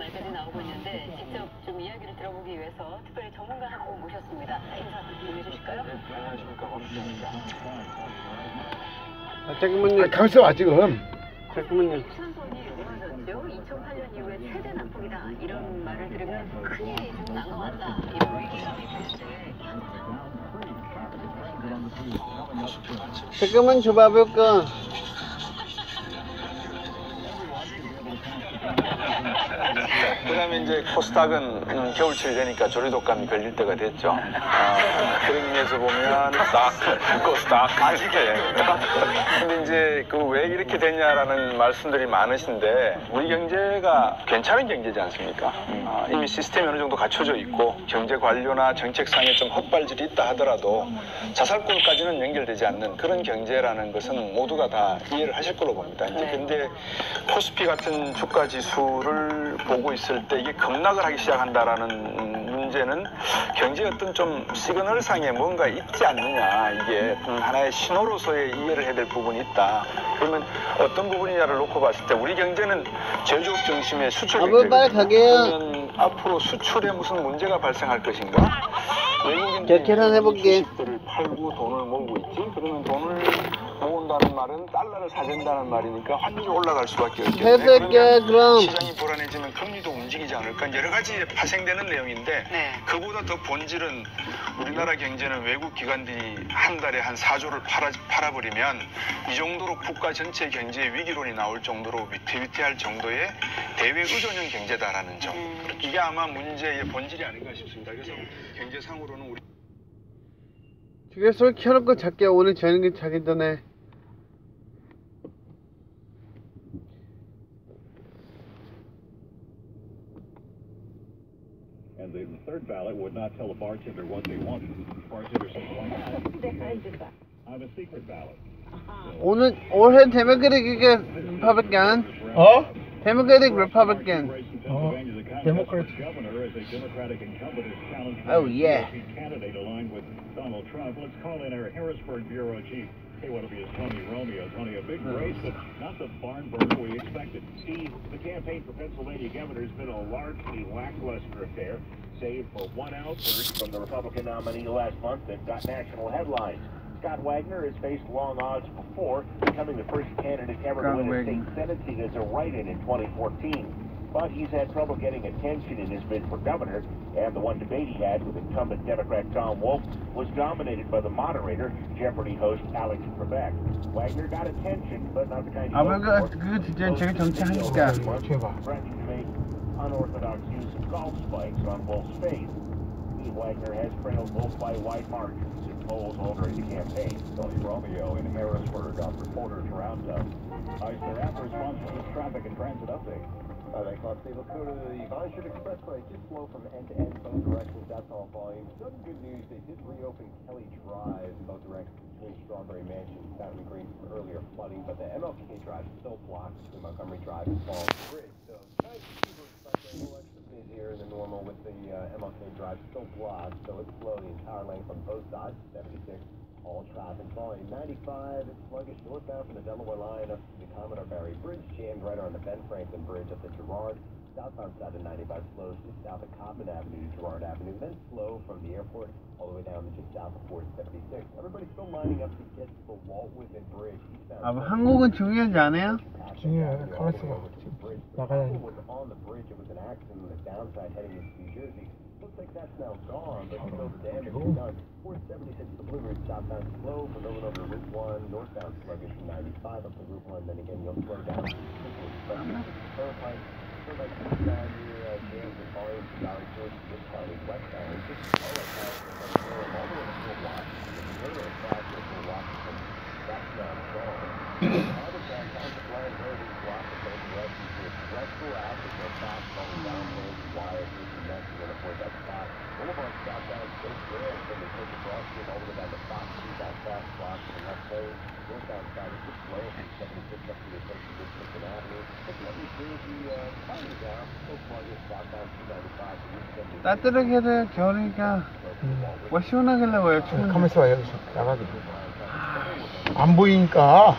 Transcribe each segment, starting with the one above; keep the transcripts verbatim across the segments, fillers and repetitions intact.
말까지 나오고 있는데 직접 좀 이야기를 들어보기 위해서 특별히 전문가 한 분 모셨습니다. 인사 좀 해주실까요? 네, 안녕하십니까, 허수입니다. 아, 잠깐만요. 아, 가만있어 봐, 지금. 잠깐만요. 유산소원이 많아졌죠. 이천팔 년 이후에 최대 난폭이다. 이런 말을 들으면 큰일이 좀 난 것 같다. 이런 위기감이 드는데. 잠깐만 줘봐볼까? 그 다음에 이제 코스닥은 음, 겨울철이 되니까 조류독감이 걸릴 때가 됐죠. 아, 그런 의미에서 보면 딱, 코스닥, 아직에. 근데 이제 그 왜 이렇게 됐냐라는 말씀들이 많으신데, 우리 경제가 괜찮은 경제지 않습니까? 아, 이미 시스템이 어느 정도 갖춰져 있고, 경제 관료나 정책상에 좀 헛발질이 있다 하더라도 자살골까지는 연결되지 않는 그런 경제라는 것은 모두가 다 이해를 하실 걸로 봅니다. 이제 근데 코스피 같은 주가 지수를 보고 있을 때 이게 급락을 하기 시작한다라는 문제는 경제의 어떤 좀 시그널상에 뭔가 있지 않느냐, 이게 하나의 신호로서의 이해를 해야 될 부분이 있다. 그러면 어떤 부분이냐를 놓고 봤을 때 우리 경제는 제조업 중심의 수출 경제거든요. 빨리 가게요. 그러면 앞으로 수출에 무슨 문제가 발생할 것인가? 외국인들이 계산해볼게. 주식들을 팔고 돈을 모으고 있지. 그러면 돈을 모은다는 말은 달러를 사준다는 말이니까 환율이 올라갈 수밖에 없겠네. 해볼게, 그럼. 시장이 불안해지면 금리도 움직이지 않을까. 여러 가지 파생되는 내용인데 네. 그보다 더 본질은 우리나라 경제는 외국 기관들이 한 달에 한 사조를 팔아, 팔아버리면 이 정도로 국가 전체 경제의 위기론이 나올 정도로 위태위태할 정도의 대외 의존형 경제다라는 점. 이게 아마 문제의 본질이 아닌가 싶습니다. 그래서 경제상으로는 우리 지금 술 켜놓고 잘게요. 오늘 저녁에 자기 전에. And the third ballot would not tell the bartender what they wanted. The bartender said, "Why not?" I have a secret ballot. 오늘 올해 데모크래틱 리퍼블리칸. 어? 데모크래틱 리퍼블리칸. 어? 데모크래틱. Oh yeah. Candidate aligned with Donald Trump. Let's call in our Harrisburg bureau chief. Hey, what'll be is Tony Romeo. Tony, a big race, but not the barn burner we expected. Steve, the campaign for Pennsylvania governor has been a largely lackluster affair, save for one outburst from the Republican nominee last month that got national headlines. Scott Wagner has faced long odds before, becoming the first candidate ever to win a state senate seat as a write-in in twenty fourteen. But he's had trouble getting attention in his bid for governor, and the one debate he had with incumbent Democrat Tom Wolf was dominated by the moderator, Jeopardy host Alex Trebek. Wagner got attention, but not the kind 아, of 그거 그거 진짜 제가 정치하니까. threatening to make unorthodox use of golf spikes on Wolf's face. Steve Wagner has trailed Wolf by wide margins in polls all during the campaign. Tony Romeo in Harrisburg on Reporters Roundup. Ice thereafter response to this traffic and transit update. All right, Clark, let's go to the Vine Street Expressway. Just slow from end to end, both directions. That's all volume. Some good news, they did reopen Kelly Drive, both directions between Strawberry Mansion and Fountain Green from earlier flooding, but the M L K Drive is still blocked between Montgomery Drive and Falls Bridge. So, kind of Expressway, a little extra busier than normal with the uh, M L K Drive still blocked, so it's slow the entire length on both sides. seventy-six, all traffic volume. ninety-five, it's sluggish northbound from the Delaware line up to the Commodore Barry Bridge, jammed right around the Ben Franklin Bridge up to Girard. Southbound side of ninety-five slows just south of Coppin Avenue to Girard Avenue, then slow from the airport all the way down to just south of four seventy-six. Everybody's still lining up to get to the Walt Whitman Bridge. 아, 뭐 한국은 중요하지 않아요? 중요해. 가만있어 봐. 나가야 돼. was on the bridge. It was an accident on the downside heading into New Jersey. Looks like that's now gone, but still the damage is done. four seventy-six, the Blue Ridge southbound slow from over over Route one, northbound sluggish from ninety-five up to Route one, then again you'll slow down. Turnpike, Turnpike eastbound here, uh, jams and volume from Valley Forge to this county westbound. Just all like that, all the way to Fort Washington. The middle of the track is Fort Washington. That's now gone. All the back on the blind road is blocked in both directions. It's stressful out, there's no fast falling down, there's wires, there's next, you're going to avoid that spot. Boulevard southbound, State Bridge, from the Coach Cross Street all the way down to Fox Street, that fast block from the left lane. Northbound side is just slow from seventy-six up to the Associate District Avenue. But let me see the uh, timing down, still sluggish southbound two ninety-five to Route seventy. 따뜻하게 해야 돼, 겨울이니까. 뭐 시원하길래 와요, 추운데. 가만있어 봐, 여기서. 나가게. 안 보이니까.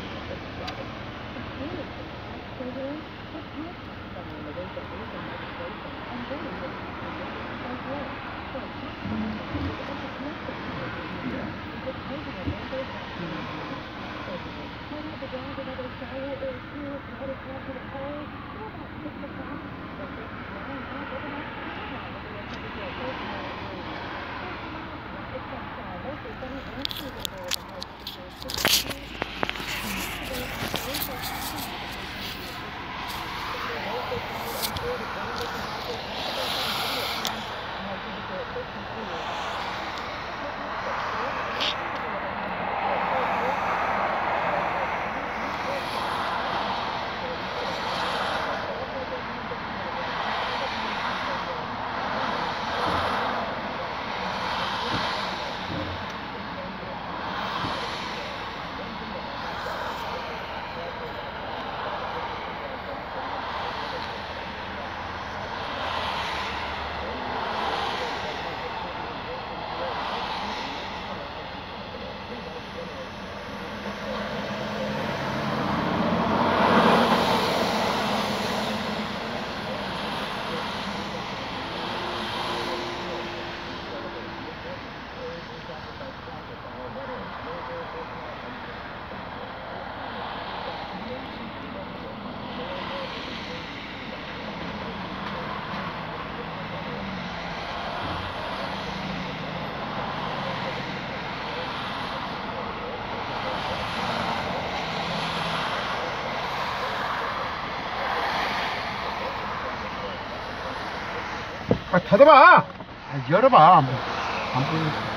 아, 닫아봐! 아, 열어봐. 뭐, 안 보이니까.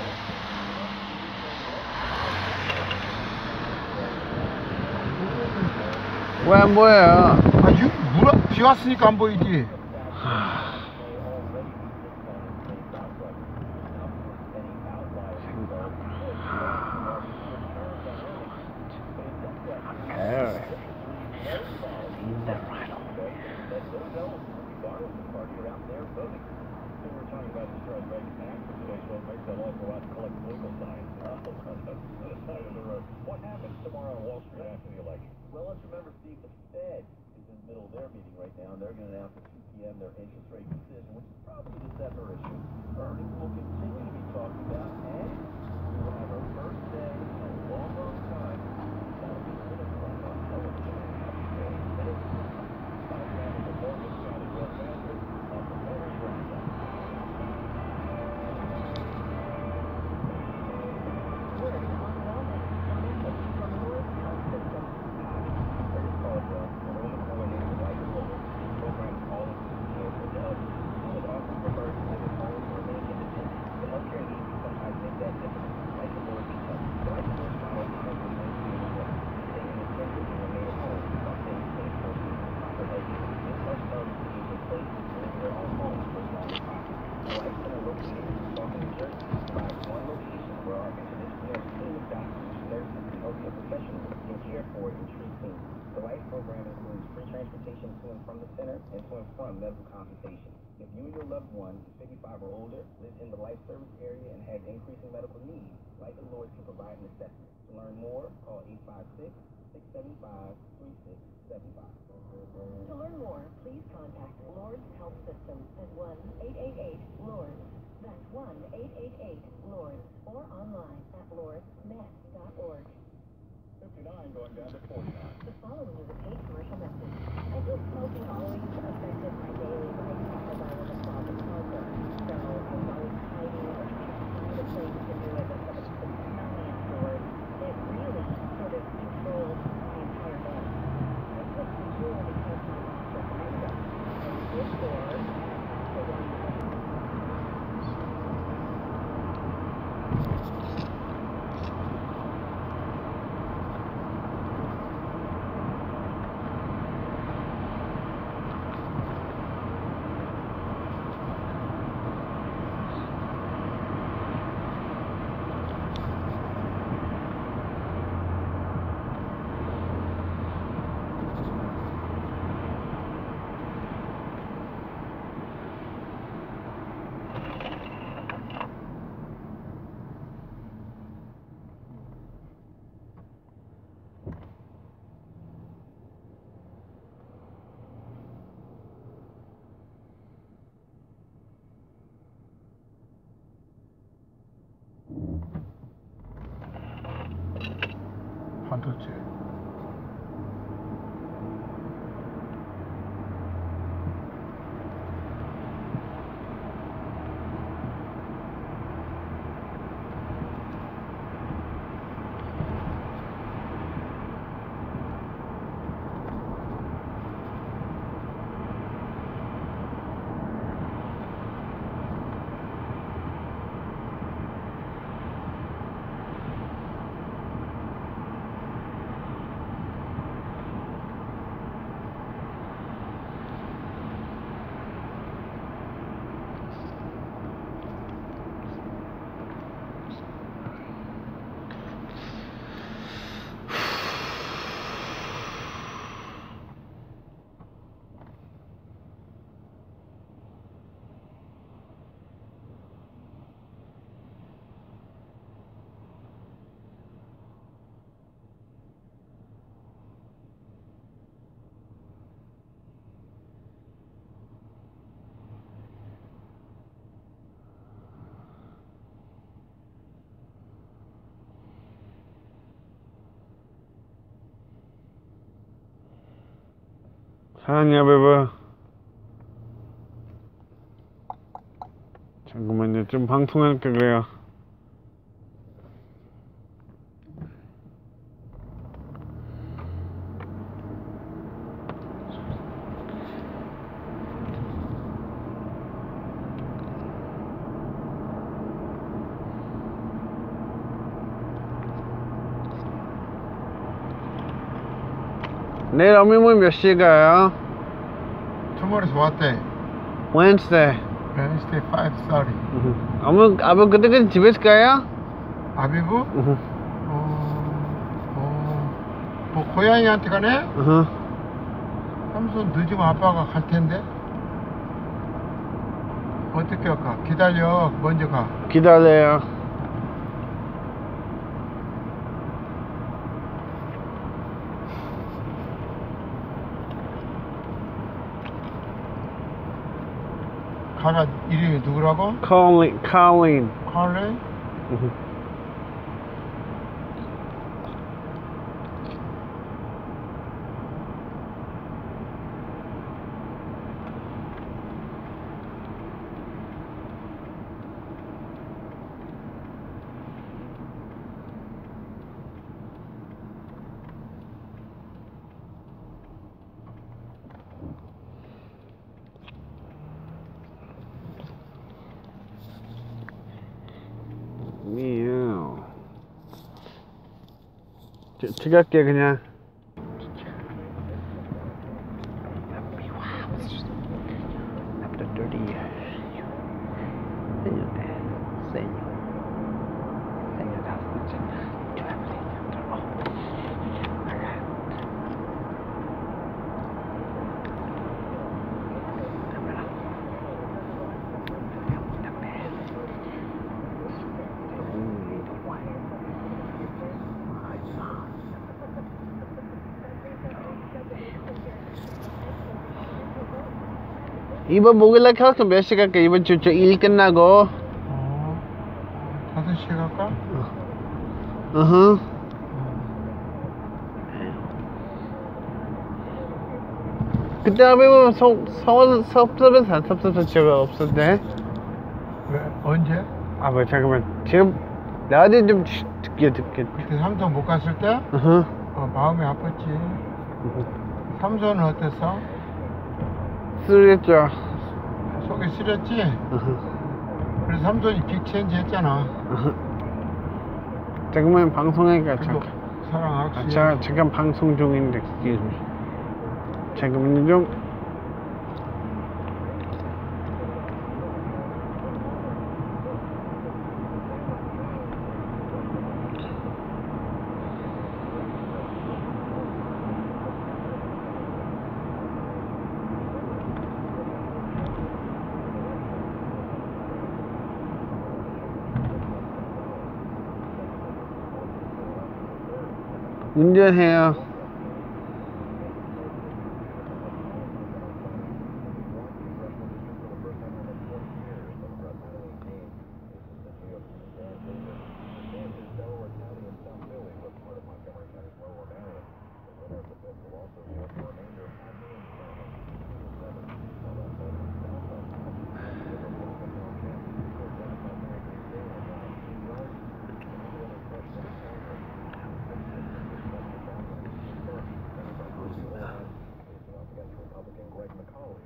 왜 안 보여요? 아, 유, 물, 비 왔으니까 안 보이지. What happens tomorrow on Wall Street after the election? Well, let's remember, Steve, the Fed is in the middle of their meeting right now, and they're going to announce at two p m their interest rate decision, which is probably the December issue. Earnings will continue to be talked about, and we will have our first day in a long, long time. That'll be minutes from on television. And it's by having the Morgan Stanley Wealth Management on the Mortgage Roundup. Transportation to and from the center and to and from medical consultation. If you and your loved one is fifty-five or older, live in the life service area, and have increasing medical needs, Life at Lloyd's can provide an assessment. To learn more, call eight five six, six seven five, three six seven five. To learn more, please contact Lord's Health System at one eight eight eight Lords. That's one eight eight eight Lords, or online at lords net dot org. fifty-nine going down to forty-nine. The following is a paid commercial message. I think smoking always affected my daily life because I was a closet smoker. So I was always hiding or trying to find a place to do it, but somebody could smell me afterwards. It really sort of controlled my entire day. I quit school because my mom recommended it. And this door, for one 반도체. 사랑해요 베브. 잠깐만요 좀 방송하니까 그래요. 내일 어머니 몇 시에 가요? Tomorrow's what day? Wednesday. Wednesday five thirty. 어머, 아버 그때까지 집에서 가요? 아비부? 으흠. 어, 어, 뭐 고양이한테 가네? 으흠. 삼손 늦으면 아빠가 갈 텐데. 어떻게 할까? 기다려. 먼저 가. 기다려요. 가가 이름이 누구라고? Colleen. Colleen. 칼레? 으흠. 미우. 저, 들어갈게 그냥. 이번 목요일날 캐릭터 몇 시 갈까? 이번 주 저 일 끝나고. 어, 다섯 시에 갈까? 어허. 그때 하면 성, 성원 섭섭해서 안 섭섭해서 제가 없었네. 왜? 언제? 아, 뭐, 잠깐만. 지금, 나한테 좀 쉬- 듣게, 듣게. 그때 삼손 못 갔을 때? 어허. 어, 마음이 아팠지. 삼손은 어땠어? 쓰겠죠. 속이 쓰렸지? 어허. 그래서 삼손이 빅체인지 했잖아. 어허. 잠깐만, 방송하니까, 그리고 잠깐. 사랑 아, 악수. 자, 잠깐 방송 중인데, excuse me. 잠깐만요, 좀. 운전해요.